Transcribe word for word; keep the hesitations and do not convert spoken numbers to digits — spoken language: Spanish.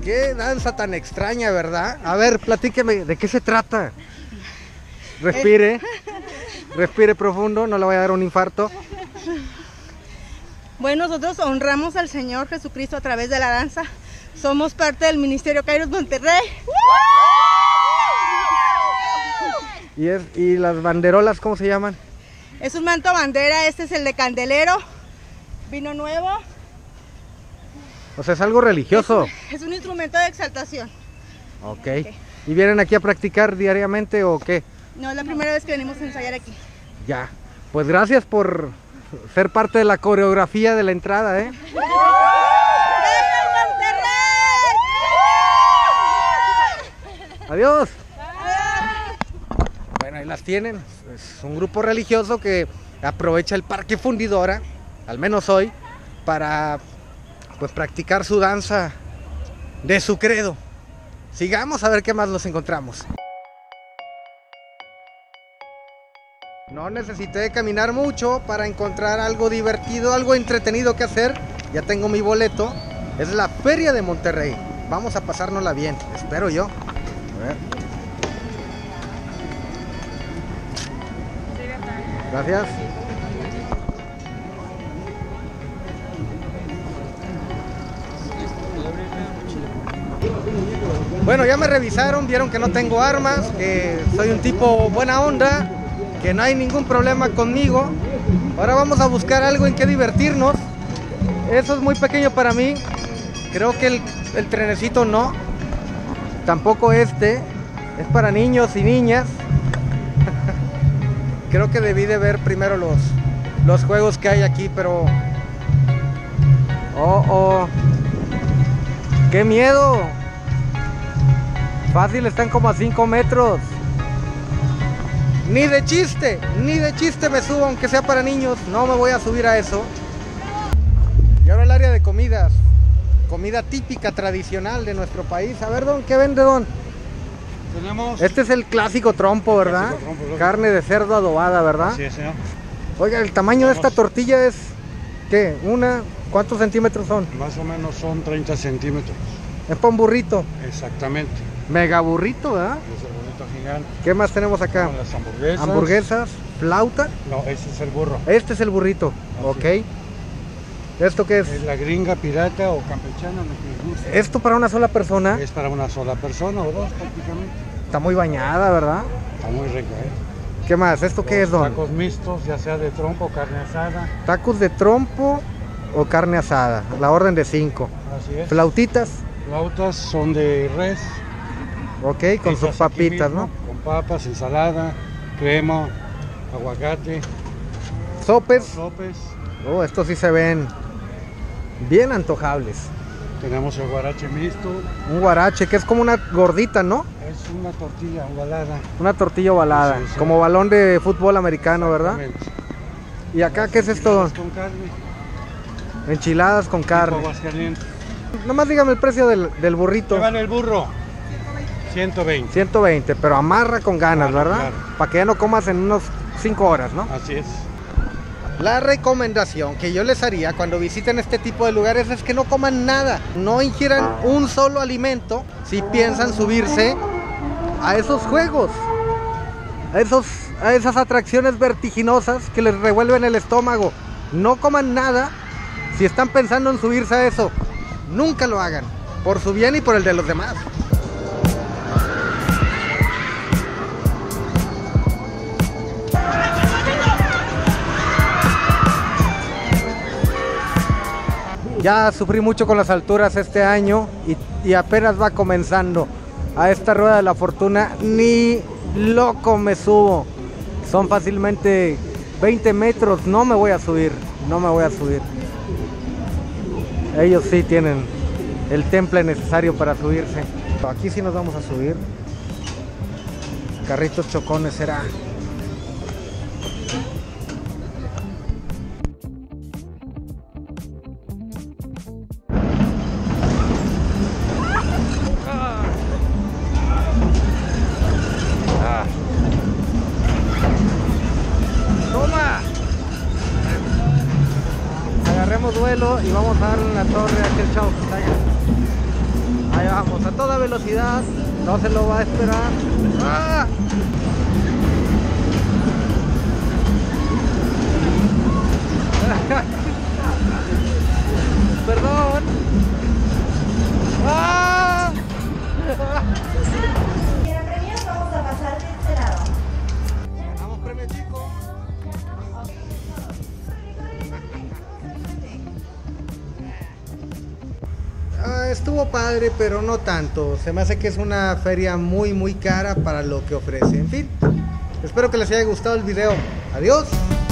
Qué danza tan extraña, ¿verdad? A ver, platíqueme, ¿de qué se trata? Respire, respire profundo, no le vaya a dar un infarto. Bueno, nosotros honramos al Señor Jesucristo a través de la danza. Somos parte del Ministerio Kairos Monterrey. ¿Y, es, ¿Y las banderolas cómo se llaman? Es un manto bandera, este es el de candelero, vino nuevo. O sea, es algo religioso. Es un, es un instrumento de exaltación. Okay. ok. ¿Y vienen aquí a practicar diariamente o qué? No, es la primera vez que venimos a ensayar aquí. Ya. Pues gracias por ser parte de la coreografía de la entrada, ¿eh? Adiós. Bueno, ahí las tienen. Es un grupo religioso que aprovecha el Parque Fundidora, al menos hoy, para pues practicar su danza de su credo. Sigamos a ver qué más nos encontramos. No necesité caminar mucho para encontrar algo divertido, algo entretenido que hacer. Ya tengo mi boleto. Es la Feria de Monterrey. Vamos a pasárnosla bien, espero yo. A ver. Gracias. Bueno, ya me revisaron, vieron que no tengo armas, que soy un tipo buena onda, que no hay ningún problema conmigo. Ahora vamos a buscar algo en que divertirnos. Eso es muy pequeño para mí. Creo que el, el trenecito no. Tampoco este. Es para niños y niñas. Creo que debí de ver primero los, los juegos que hay aquí, pero... ¡Oh, oh! ¡Qué miedo! Fácil, están como a cinco metros. Ni de chiste, ni de chiste me subo, aunque sea para niños. No me voy a subir a eso. Y ahora el área de comidas. Comida típica, tradicional de nuestro país. A ver, don, ¿qué vende, don? Tenemos... Este es el clásico trompo, ¿verdad? Clásico trompo, carne de cerdo adobada, ¿verdad? Sí, señor. Oiga, el tamaño Tenemos... de esta tortilla es... ¿Qué? ¿Una? ¿Cuántos centímetros son? Más o menos son treinta centímetros. Es para un burrito. Exactamente. Mega burrito, ¿verdad? Es el burrito gigante. ¿Qué más tenemos acá? Las hamburguesas. Hamburguesas, flauta. No, ese es el burro. Este es el burrito, así ok. Es. ¿Esto qué es? Es la gringa, pirata o campechana, lo que gusta. ¿Esto para una sola persona? Es para una sola persona o dos prácticamente. Está muy bañada, ¿verdad? Está muy rica, ¿eh? ¿Qué más? ¿Esto Los qué es, don? Tacos mixtos, ya sea de trompo o carne asada. Tacos de trompo o carne asada, la orden de cinco. Así es. Flautitas. Flautas son de res. Ok, con sus papitas, mismo, ¿no? Con papas, ensalada, crema, aguacate. Sopes. Sopes. Oh, estos sí se ven bien antojables. Tenemos el guarache mixto. Un guarache, que es como una gordita, ¿no? Es una tortilla ovalada. Una tortilla ovalada, sí, sí, como balón de fútbol americano, ¿verdad? ¿Y acá qué es esto, don? Con carne. Enchiladas con carne. Nomás dígame el precio del, del burrito. ¿Qué vale el burro? ciento veinte. ciento veinte, pero amarra con ganas, claro, ¿verdad? Claro. Para que ya no comas en unos cinco horas, ¿no? Así es. La recomendación que yo les haría cuando visiten este tipo de lugares es que no coman nada, no ingieran un solo alimento si piensan subirse a esos juegos, a, esos, a esas atracciones vertiginosas que les revuelven el estómago. No coman nada si están pensando en subirse a eso. Nunca lo hagan, por su bien y por el de los demás. Ya sufrí mucho con las alturas este año y, y apenas va comenzando. A esta rueda de la fortuna ni loco me subo. Son fácilmente veinte metros, no me voy a subir, no me voy a subir. Ellos sí tienen el temple necesario para subirse. Aquí sí nos vamos a subir. Carritos chocones será. Agarremos vuelo y vamos a darle la torre a aquel chavo que está allá. Ahí va. vamos a toda velocidad, no se lo va a esperar. ¡Ah! Perdón. ¡Ah! Mira, premios, vamos a pasar de este lado. Ganamos premio, chicos. Ah, estuvo padre, pero no tanto. Se me hace que es una feria muy muy cara para lo que ofrece. En fin, espero que les haya gustado el video. Adiós.